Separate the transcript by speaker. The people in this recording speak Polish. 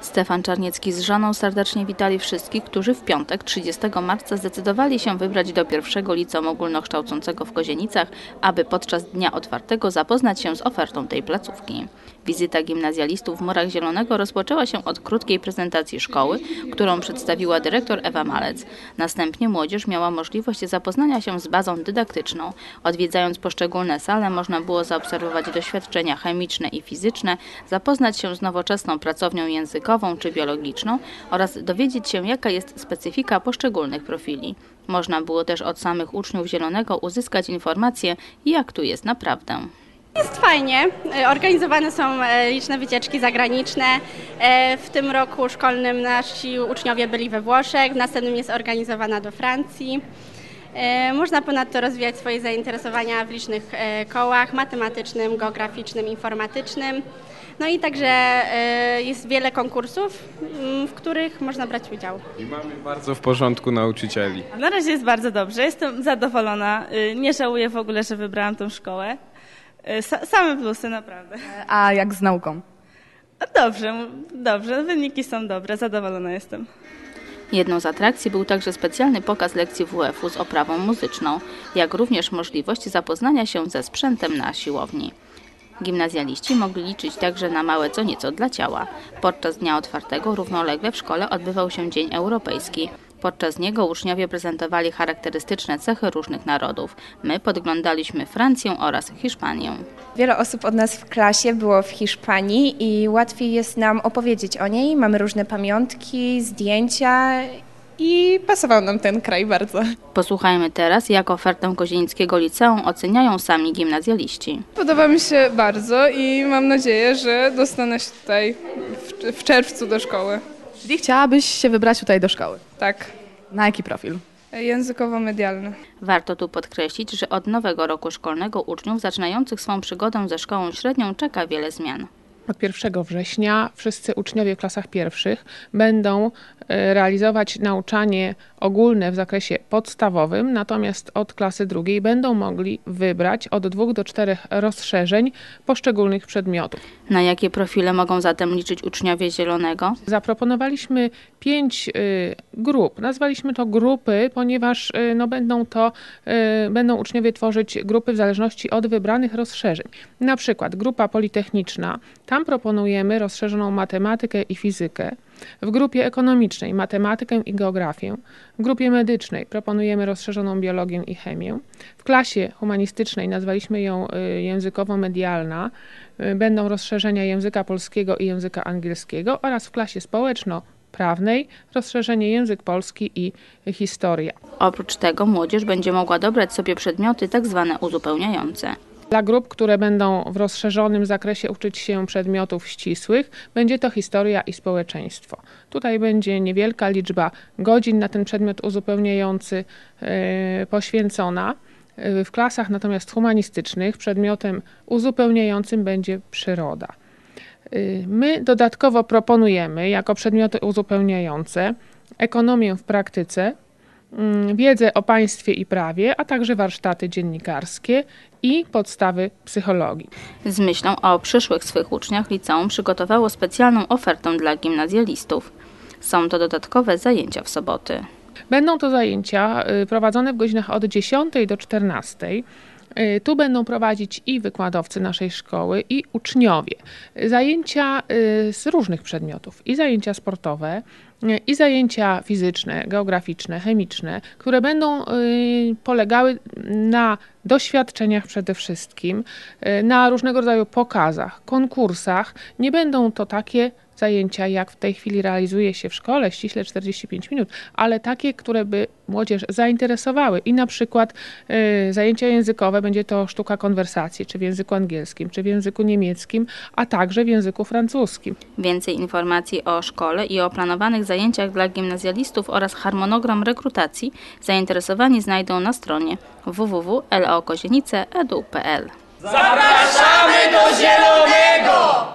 Speaker 1: Stefan Czarniecki z żoną serdecznie witali wszystkich, którzy w piątek 30 marca zdecydowali się wybrać do pierwszego liceum ogólnokształcącego w Kozienicach, aby podczas dnia otwartego zapoznać się z ofertą tej placówki. Wizyta gimnazjalistów w Murach Zielonego rozpoczęła się od krótkiej prezentacji szkoły, którą przedstawiła dyrektor Ewa Malec. Następnie młodzież miała możliwość zapoznania się z bazą dydaktyczną. Odwiedzając poszczególne sale można było zaobserwować doświadczenia chemiczne i fizyczne, zapoznać się z nowoczesną pracownią językową czy biologiczną oraz dowiedzieć się, jaka jest specyfika poszczególnych profili. Można było też od samych uczniów Zielonego uzyskać informacje, jak tu jest naprawdę.
Speaker 2: Jest fajnie. Organizowane są liczne wycieczki zagraniczne. W tym roku szkolnym nasi uczniowie byli we Włoszech, w następnym jest organizowana do Francji. Można ponadto rozwijać swoje zainteresowania w licznych kołach matematycznym, geograficznym, informatycznym. No i także jest wiele konkursów, w których można brać udział.
Speaker 3: I mamy bardzo w porządku nauczycieli.
Speaker 4: Na razie jest bardzo dobrze, jestem zadowolona, nie żałuję w ogóle, że wybrałam tą szkołę. Same plusy, naprawdę.
Speaker 5: A jak z nauką?
Speaker 4: Dobrze, wyniki są dobre, zadowolona jestem.
Speaker 1: Jedną z atrakcji był także specjalny pokaz lekcji WF-u z oprawą muzyczną, jak również możliwość zapoznania się ze sprzętem na siłowni. Gimnazjaliści mogli liczyć także na małe co nieco dla ciała. Podczas dnia otwartego równolegle w szkole odbywał się Dzień Europejski. Podczas niego uczniowie prezentowali charakterystyczne cechy różnych narodów. My podglądaliśmy Francję oraz Hiszpanię.
Speaker 6: Wiele osób od nas w klasie było w Hiszpanii i łatwiej jest nam opowiedzieć o niej. Mamy różne pamiątki, zdjęcia i pasował nam ten kraj bardzo.
Speaker 1: Posłuchajmy teraz, jak ofertę Kozienickiego Liceum oceniają sami gimnazjaliści.
Speaker 7: Podoba mi się bardzo i mam nadzieję, że dostanę się tutaj w czerwcu do szkoły.
Speaker 5: Czyli chciałabyś się wybrać tutaj do szkoły?
Speaker 7: Tak.
Speaker 5: Na jaki profil?
Speaker 7: Językowo-medialny.
Speaker 1: Warto tu podkreślić, że od nowego roku szkolnego uczniów zaczynających swą przygodę ze szkołą średnią czeka wiele zmian.
Speaker 8: Od 1 września wszyscy uczniowie w klasach pierwszych będą realizować nauczanie ogólne w zakresie podstawowym, natomiast od klasy drugiej będą mogli wybrać od 2 do 4 rozszerzeń poszczególnych przedmiotów.
Speaker 1: Na jakie profile mogą zatem liczyć uczniowie Zielonego?
Speaker 8: Zaproponowaliśmy 5 grup. Nazwaliśmy to grupy, ponieważ będą uczniowie tworzyć grupy w zależności od wybranych rozszerzeń. Na przykład grupa politechniczna, tam proponujemy rozszerzoną matematykę i fizykę. W grupie ekonomicznej matematykę i geografię. W grupie medycznej proponujemy rozszerzoną biologię i chemię. W klasie humanistycznej nazwaliśmy ją językowo-medialna. Będą rozszerzenia języka polskiego i języka angielskiego oraz w klasie społeczno-prawnej rozszerzenie język polski i historia.
Speaker 1: Oprócz tego młodzież będzie mogła dobrać sobie przedmioty tak zwane uzupełniające.
Speaker 8: Dla grup, które będą w rozszerzonym zakresie uczyć się przedmiotów ścisłych, będzie to historia i społeczeństwo. Tutaj będzie niewielka liczba godzin na ten przedmiot uzupełniający poświęcona. W klasach natomiast humanistycznych przedmiotem uzupełniającym będzie przyroda. My dodatkowo proponujemy jako przedmioty uzupełniające ekonomię w praktyce, wiedzę o państwie i prawie, a także warsztaty dziennikarskie i podstawy psychologii.
Speaker 1: Z myślą o przyszłych swych uczniach liceum przygotowało specjalną ofertę dla gimnazjalistów. Są to dodatkowe zajęcia w soboty.
Speaker 8: Będą to zajęcia prowadzone w godzinach od 10 do 14. Tu będą prowadzić i wykładowcy naszej szkoły, i uczniowie. Zajęcia z różnych przedmiotów, i zajęcia sportowe, i zajęcia fizyczne, geograficzne, chemiczne, które będą polegały na doświadczeniach przede wszystkim, na różnego rodzaju pokazach, konkursach. Nie będą to takie zajęcia, jak w tej chwili realizuje się w szkole, ściśle 45 minut, ale takie, które by młodzież zainteresowały. I na przykład zajęcia językowe będzie to sztuka konwersacji, czy w języku angielskim, czy w języku niemieckim, a także w języku francuskim.
Speaker 1: Więcej informacji o szkole i o planowanych zajęciach dla gimnazjalistów oraz harmonogram rekrutacji zainteresowani znajdą na stronie www.lokozienice.edu.pl.
Speaker 9: Zapraszamy do Zielonego!